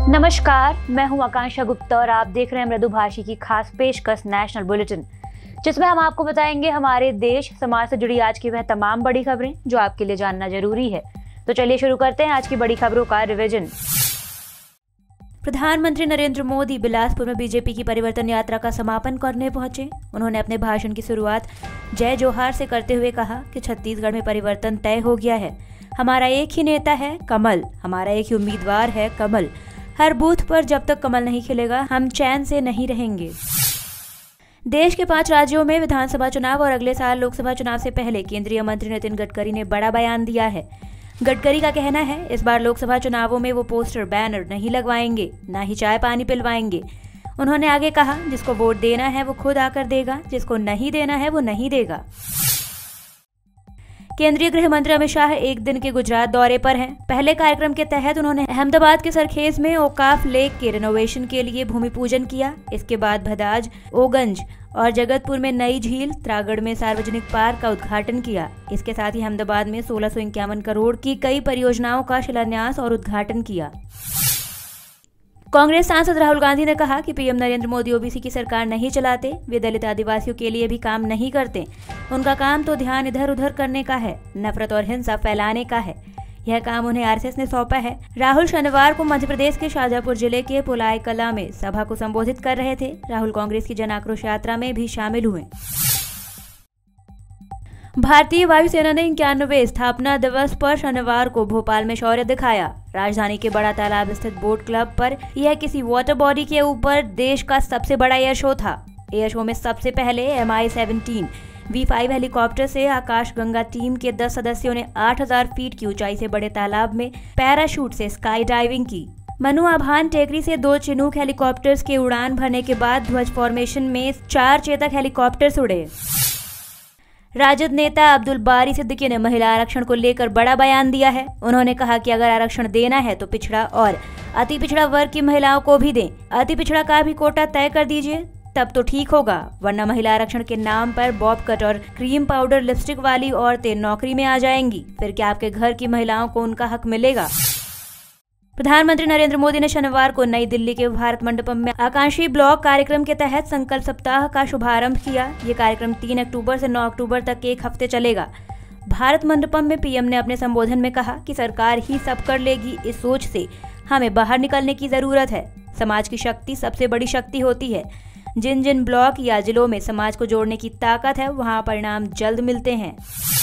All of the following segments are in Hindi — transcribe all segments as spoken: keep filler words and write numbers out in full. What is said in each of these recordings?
नमस्कार, मैं हूं आकांक्षा गुप्ता और आप देख रहे हैं मृदुभाषी की खास पेशकश नेशनल बुलेटिन, जिसमें हम आपको बताएंगे हमारे देश समाज से जुड़ी आज की वह तमाम बड़ी खबरें जो आपके लिए जानना जरूरी है। तो चलिए शुरू करते हैं आज की बड़ी खबरों का रिवीजन। प्रधानमंत्री नरेंद्र मोदी बिलासपुर में बीजेपी की परिवर्तन यात्रा का समापन करने पहुंचे। उन्होंने अपने भाषण की शुरुआत जय जोहार से करते हुए कहा कि छत्तीसगढ़ में परिवर्तन तय हो गया है। हमारा एक ही नेता है कमल, हमारा एक ही उम्मीदवार है कमल। हर बूथ पर जब तक कमल नहीं खिलेगा हम चैन से नहीं रहेंगे। देश के पांच राज्यों में विधानसभा चुनाव और अगले साल लोकसभा चुनाव से पहले केंद्रीय मंत्री नितिन गडकरी ने बड़ा बयान दिया है। गडकरी का कहना है इस बार लोकसभा चुनावों में वो पोस्टर बैनर नहीं लगवाएंगे, ना ही चाय पानी पिलवाएंगे। उन्होंने आगे कहा जिसको वोट देना है वो खुद आकर देगा, जिसको नहीं देना है वो नहीं देगा। केंद्रीय गृह मंत्री अमित शाह एक दिन के गुजरात दौरे पर हैं। पहले कार्यक्रम के तहत उन्होंने अहमदाबाद के सरखेज में ओकाफ लेक के रिनोवेशन के लिए भूमि पूजन किया। इसके बाद भदाज, ओगंज और जगतपुर में नई झील, त्रागढ़ में सार्वजनिक पार्क का उद्घाटन किया। इसके साथ ही अहमदाबाद में सोलह सौ इक्यावन करोड़ की कई परियोजनाओं का शिलान्यास और उद्घाटन किया। कांग्रेस सांसद राहुल गांधी ने कहा कि पीएम नरेंद्र मोदी ओबीसी की सरकार नहीं चलाते, वे दलित आदिवासियों के लिए भी काम नहीं करते। उनका काम तो ध्यान इधर उधर करने का है, नफरत और हिंसा फैलाने का है। यह काम उन्हें आरएसएस ने सौंपा है। राहुल शनिवार को मध्य प्रदेश के शाजापुर जिले के पुलाई कला में सभा को संबोधित कर रहे थे। राहुल कांग्रेस की जन आक्रोश यात्रा में भी शामिल हुए। भारतीय वायुसेना ने इक्यानवे स्थापना दिवस पर शनिवार को भोपाल में शौर्य दिखाया। राजधानी के बड़ा तालाब स्थित बोट क्लब पर यह किसी वाटर बॉडी के ऊपर देश का सबसे बड़ा एयर शो था। एयर शो में सबसे पहले M I seventeen V five helicopter से आकाश गंगा टीम के दस सदस्यों ने आठ हज़ार फीट की ऊंचाई से बड़े तालाब में पैराशूट से स्काई डाइविंग की। मनु आभान टेकरी से दो चिनूक हेलीकॉप्टर्स के उड़ान भरने के बाद ध्वज फॉर्मेशन में चार चेतक हेलीकॉप्टर्स उड़े। राजद नेता अब्दुल बारी सिद्दीकी ने महिला आरक्षण को लेकर बड़ा बयान दिया है। उन्होंने कहा कि अगर आरक्षण देना है तो पिछड़ा और अति पिछड़ा वर्ग की महिलाओं को भी दें। अति पिछड़ा का भी कोटा तय कर दीजिए, तब तो ठीक होगा, वरना महिला आरक्षण के नाम पर बॉब कट और क्रीम पाउडर लिपस्टिक वाली औरतें नौकरी में आ जाएंगी। फिर क्या आपके घर की महिलाओं को उनका हक मिलेगा? प्रधानमंत्री नरेंद्र मोदी ने शनिवार को नई दिल्ली के भारत मंडपम में आकांक्षी ब्लॉक कार्यक्रम के तहत संकल्प सप्ताह का शुभारंभ किया। ये कार्यक्रम तीन अक्टूबर से नौ अक्टूबर तक एक हफ्ते चलेगा। भारत मंडपम में पीएम ने अपने संबोधन में कहा कि सरकार ही सब कर लेगी, इस सोच से हमें बाहर निकलने की जरूरत है। समाज की शक्ति सबसे बड़ी शक्ति होती है। जिन जिन ब्लॉक या जिलों में समाज को जोड़ने की ताकत है वहां परिणाम जल्द मिलते हैं।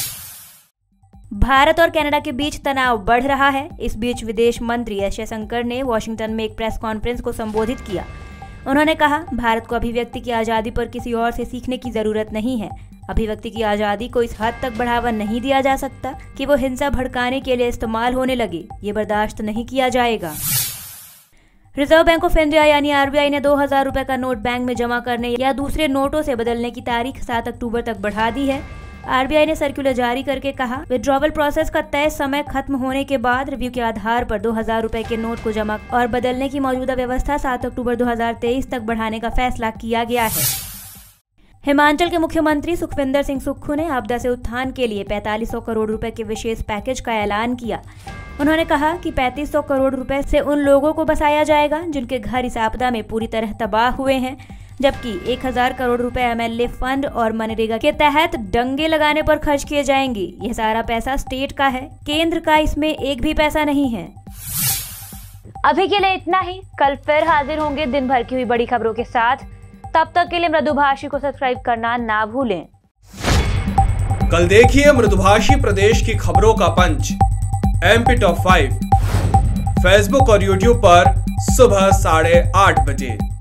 भारत और कनाडा के बीच तनाव बढ़ रहा है। इस बीच विदेश मंत्री एस जयशंकर ने वॉशिंगटन में एक प्रेस कॉन्फ्रेंस को संबोधित किया। उन्होंने कहा भारत को अभिव्यक्ति की आज़ादी पर किसी और से सीखने की जरूरत नहीं है। अभिव्यक्ति की आज़ादी को इस हद तक बढ़ावा नहीं दिया जा सकता कि वो हिंसा भड़काने के लिए इस्तेमाल होने लगे। ये बर्दाश्त नहीं किया जाएगा। रिजर्व बैंक ऑफ इंडिया यानी आरबीआई ने दो हजार रुपए का नोट बैंक में जमा करने या दूसरे नोटों से बदलने की तारीख सात अक्टूबर तक बढ़ा दी है। आरबीआई ने सर्कुलर जारी करके कहा विड्रॉवल प्रोसेस का तय समय खत्म होने के बाद रिव्यू के आधार पर दो हजार रुपए के नोट को जमा और बदलने की मौजूदा व्यवस्था सात अक्टूबर दो हजार तेईस तक बढ़ाने का फैसला किया गया है। हिमाचल के मुख्यमंत्री सुखविंदर सिंह सुक्खू ने आपदा से उत्थान के लिए पैंतालीस सौ करोड़ रुपए के विशेष पैकेज का ऐलान किया। उन्होंने कहा कि पैंतीस सौ करोड़ रुपए से उन लोगों को बसाया जाएगा जिनके घर इस आपदा में पूरी तरह तबाह हुए हैं, जबकि एक हज़ार करोड़ रुपए एमएलए फंड और मनरेगा के तहत डंगे लगाने पर खर्च किए जाएंगे। यह सारा पैसा स्टेट का है, केंद्र का इसमें एक भी पैसा नहीं है। अभी के लिए इतना ही। कल फिर हाजिर होंगे दिन भर की हुई बड़ी खबरों के साथ। तब तक के लिए मृदुभाषी को सब्सक्राइब करना ना भूलें। कल देखिए मृदुभाषी प्रदेश की खबरों का पंच एमपी टॉप फाइव फेसबुक और यूट्यूब पर सुबह साढ़े आठ बजे।